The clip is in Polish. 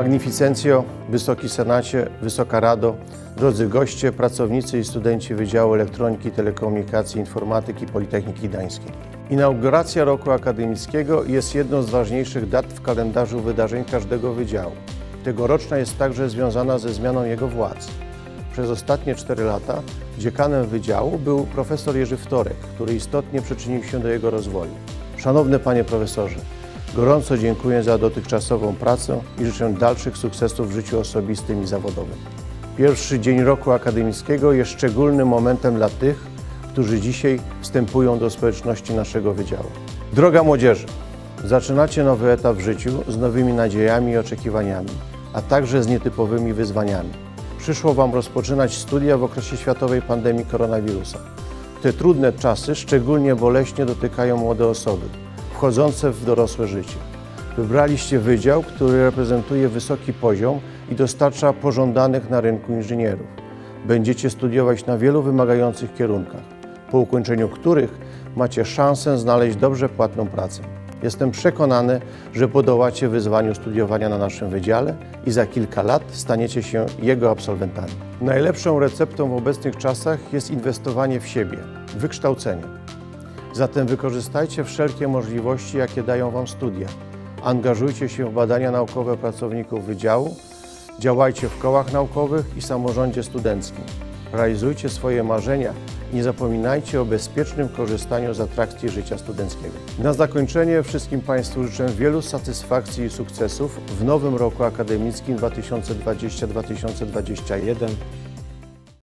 Magnificencjo, Wysoki Senacie, Wysoka Rado, drodzy goście, pracownicy i studenci Wydziału Elektroniki, Telekomunikacji, Informatyki Politechniki Gdańskiej. Inauguracja roku akademickiego jest jedną z ważniejszych dat w kalendarzu wydarzeń każdego wydziału. Tegoroczna jest także związana ze zmianą jego władz. Przez ostatnie 4 lata dziekanem wydziału był profesor Jerzy Wtorek, który istotnie przyczynił się do jego rozwoju. Szanowny panie profesorze, gorąco dziękuję za dotychczasową pracę i życzę dalszych sukcesów w życiu osobistym i zawodowym. Pierwszy dzień roku akademickiego jest szczególnym momentem dla tych, którzy dzisiaj wstępują do społeczności naszego wydziału. Droga młodzieży, zaczynacie nowy etap w życiu z nowymi nadziejami i oczekiwaniami, a także z nietypowymi wyzwaniami. Przyszło wam rozpoczynać studia w okresie światowej pandemii koronawirusa. Te trudne czasy szczególnie boleśnie dotykają młode osoby, wchodzące w dorosłe życie. Wybraliście wydział, który reprezentuje wysoki poziom i dostarcza pożądanych na rynku inżynierów. Będziecie studiować na wielu wymagających kierunkach, po ukończeniu których macie szansę znaleźć dobrze płatną pracę. Jestem przekonany, że podołacie wyzwaniu studiowania na naszym wydziale i za kilka lat staniecie się jego absolwentami. Najlepszą receptą w obecnych czasach jest inwestowanie w siebie, wykształcenie. Zatem wykorzystajcie wszelkie możliwości, jakie dają wam studia. Angażujcie się w badania naukowe pracowników wydziału, działajcie w kołach naukowych i samorządzie studenckim. Realizujcie swoje marzenia i nie zapominajcie o bezpiecznym korzystaniu z atrakcji życia studenckiego. Na zakończenie wszystkim Państwu życzę wielu satysfakcji i sukcesów w nowym roku akademickim 2020-2021.